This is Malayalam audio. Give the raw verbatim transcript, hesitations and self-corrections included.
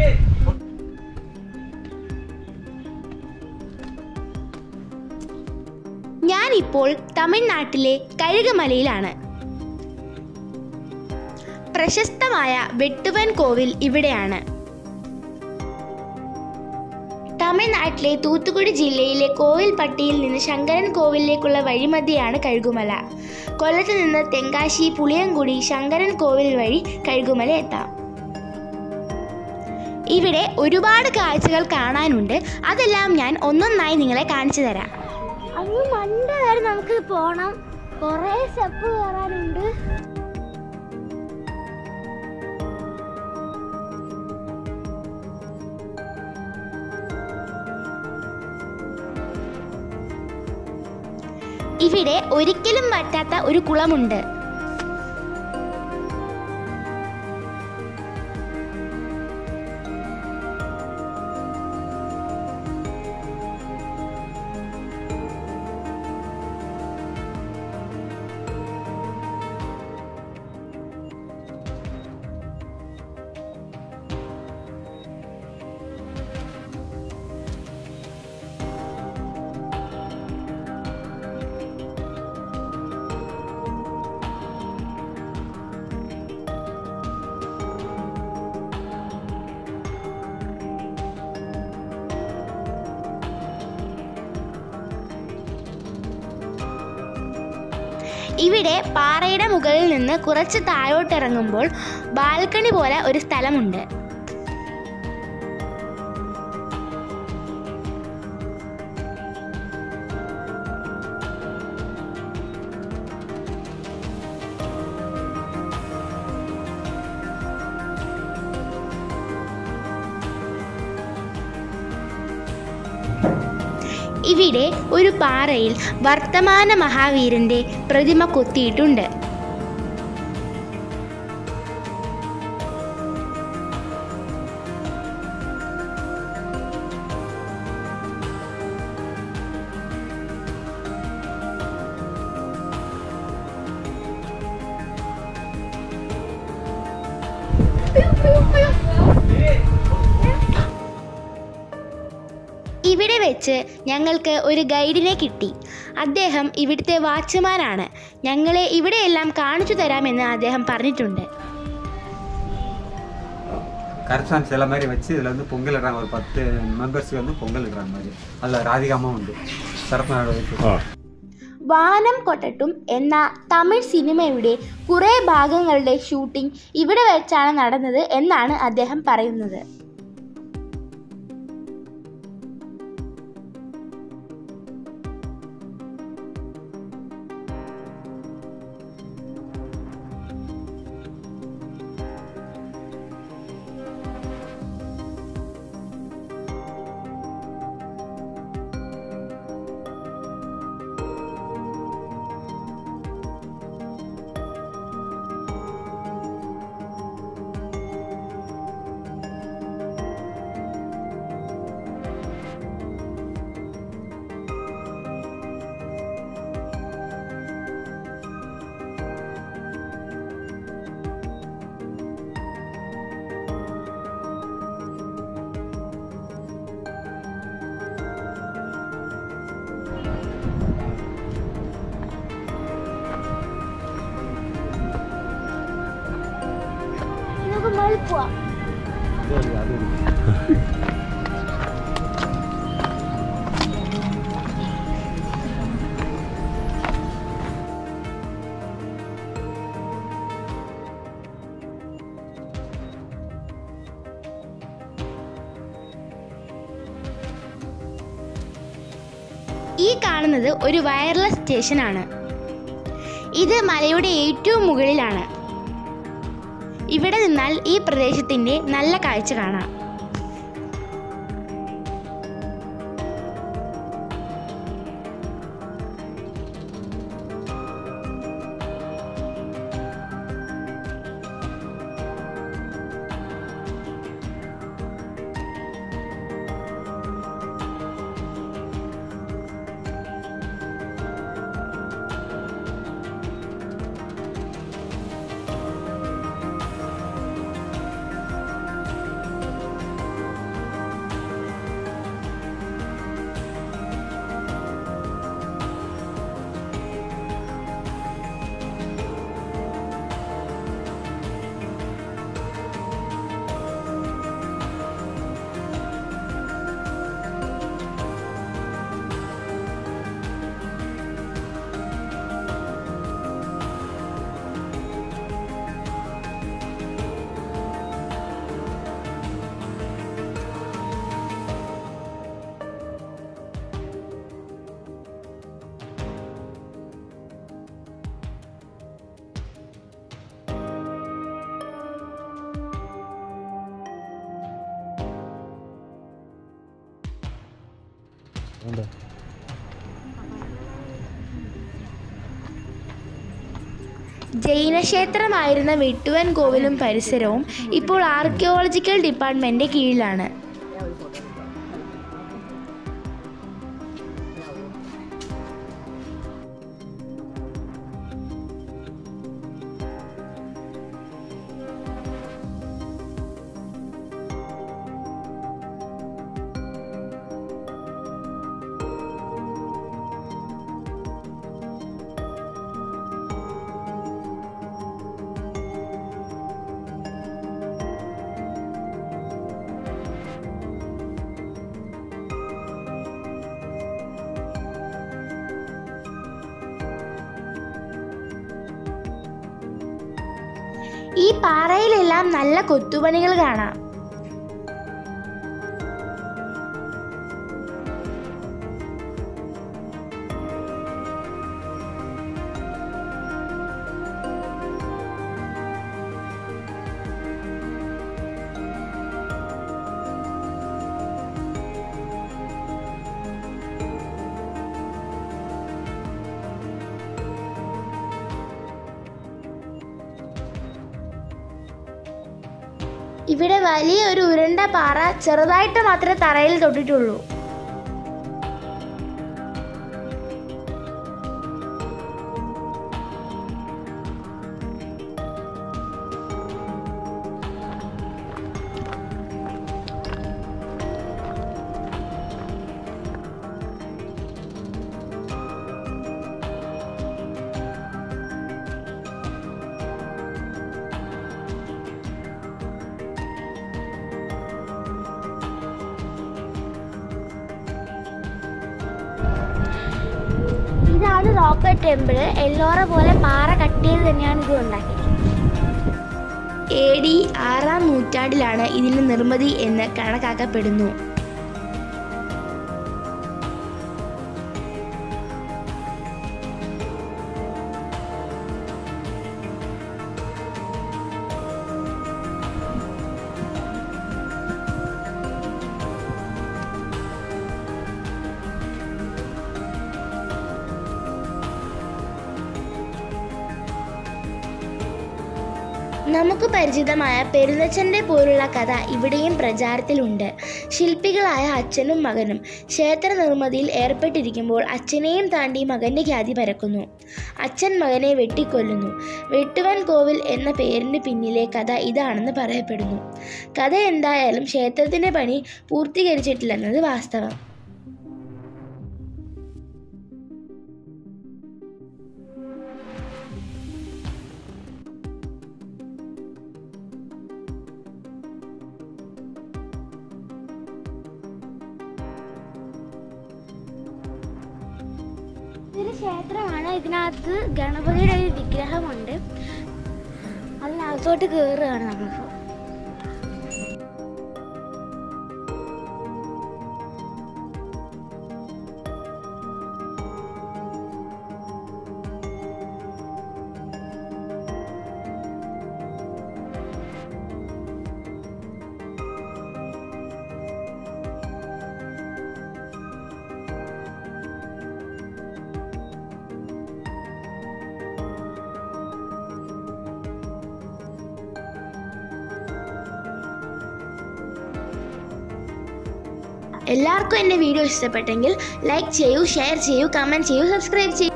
ഞാനിപ്പോൾ തമിഴ്നാട്ടിലെ കഴുകുമലയിലാണ്. പ്രശസ്തമായ വെട്ടുവൻ കോവിൽ ഇവിടെയാണ്. തമിഴ്നാട്ടിലെ തൂത്തുക്കുടി ജില്ലയിലെ കോവിൽപ്പട്ടിയിൽ നിന്ന് ശങ്കരൻ കോവിലിലേക്കുള്ള വഴിമധ്യയാണ് കഴുകുമല. കൊല്ലത്ത് നിന്ന് തെങ്കാശി, പുളിയംകുടി, ശങ്കരൻ കോവിൽ വഴി കഴുകുമല എത്താം. ഇവിടെ ഒരുപാട് കാഴ്ചകൾ കാണാനുണ്ട്. അതെല്ലാം ഞാൻ ഒന്നൊന്നായി നിങ്ങളെ കാണിച്ചു തരാം. അങ്ങ് മണ്ട വരെ നമുക്ക് പോണം. കുറേ സ്റ്റെപ്പ് കയറാനുണ്ട്. ഇവിടെ ഒരിക്കലും പറ്റാത്ത ഒരു കുളമുണ്ട്. ഇവിടെ പാറയുടെ മുകളിൽ നിന്ന് കുറച്ച് താഴോട്ടിറങ്ങുമ്പോൾ ബാൽക്കണി പോലെ ഒരു സ്ഥലമുണ്ട്. ഇവിടെ ഒരു പാറയിൽ വർത്തമാന മഹാവീരന്റെ പ്രതിമ കൊത്തിയിട്ടുണ്ട്. ഇവിടെ വെച്ച് ഞങ്ങൾക്ക് ഒരു ഗൈഡിനെ കിട്ടി. അദ്ദേഹം ഇവിടുത്തെ വാച്ച്മാനാണ്. ഞങ്ങളെ ഇവിടെയെല്ലാം കാണിച്ചു തരാമെന്ന് അദ്ദേഹം പറഞ്ഞിട്ടുണ്ട്. கரப்ஷன் சில மாதிரி வச்சு இதில் வந்து பொங்கல் இடுறாங்க. ஒரு பத்து மெம்பர்ஸ்க்கு வந்து பொங்கல் இடுற மாதிரி. அதில் ராதிகாமா ഉണ്ട്. വാനം കൊട്ടട്ടും എന്ന തമിഴ് സിനിമയുടെ കുറേ ഭാഗങ്ങളുടെ ഷൂട്ടിംഗ് ഇവിടെ വെച്ചാണ് നടന്നത് എന്നാണ് അദ്ദേഹം പറയുന്നത്. ഈ കാണുന്നത് ഒരു വയർലെസ് സ്റ്റേഷനാണ്. ഇത് മലയുടെ ഏറ്റവും മുകളിലാണ്. ഇവിടെ നിന്നാൽ ഈ പ്രദേശത്തിൻ്റെ നല്ല കാഴ്ച കാണാം. ജൈനക്ഷേത്രമായിരുന്ന വെട്ടുവൻ കോവിലും പരിസരവും ഇപ്പോൾ ആർക്കിയോളജിക്കൽ ഡിപ്പാർട്ട്മെന്റ് കീഴിലാണ്. ഈ പാറയിലെല്ലാം നല്ല കൊത്തുപണികൾ കാണാം. ഇവിടെ വലിയൊരു ഉരുണ്ട പാറ ചെറുതായിട്ട് മാത്രമേ തറയിൽ തൊട്ടിട്ടുള്ളൂ. ഇതാണ് റോക്കറ്റ് ടെമ്പിൾ. എല്ലോറ പോലെ പാറ കട്ട് ചെയ്ത് തന്നെയാണ് ഇത് ഉണ്ടാക്കിയത്. എ ഡി ആറാം നൂറ്റാണ്ടിലാണ് ഇതിന്റെ നിർമ്മിതി എന്ന് കണക്കാക്കപ്പെടുന്നു. നമുക്ക് പരിചിതമായ പെരുന്തച്ഛൻ്റെ പോലുള്ള കഥ ഇവിടെയും പ്രചാരത്തിലുണ്ട്. ശില്പികളായ അച്ഛനും മകനും ക്ഷേത്ര നിർമ്മിതിയിൽ ഏർപ്പെട്ടിരിക്കുമ്പോൾ അച്ഛനെയും താണ്ടി മകൻ്റെ ഖ്യാതി പരക്കുന്നു. അച്ഛൻ മകനെ വെട്ടിക്കൊല്ലുന്നു. വെട്ടുവൻ കോവിൽ എന്ന പേരിന് പിന്നിലെ കഥ ഇതാണെന്ന് പറയപ്പെടുന്നു. കഥ എന്തായാലും ക്ഷേത്രത്തിൻ്റെ പണി പൂർത്തീകരിച്ചിട്ടില്ലെന്നത് വാസ്തവം. ഇതൊരു ക്ഷേത്രമാണ്. ഇതിനകത്ത് ഗണപതിയുടെ ഒരു വിഗ്രഹമുണ്ട്. അതിനകത്തോട്ട് കയറുകയാണ് നമ്മളിപ്പോൾ. എല്ലാവർക്കും എൻ്റെ വീഡിയോ ഇഷ്ടപ്പെട്ടെങ്കിൽ ലൈക്ക് ചെയ്യൂ, ഷെയർ ചെയ്യൂ, കമൻറ്റ് ചെയ്യൂ, സബ്സ്ക്രൈബ് ചെയ്യൂ.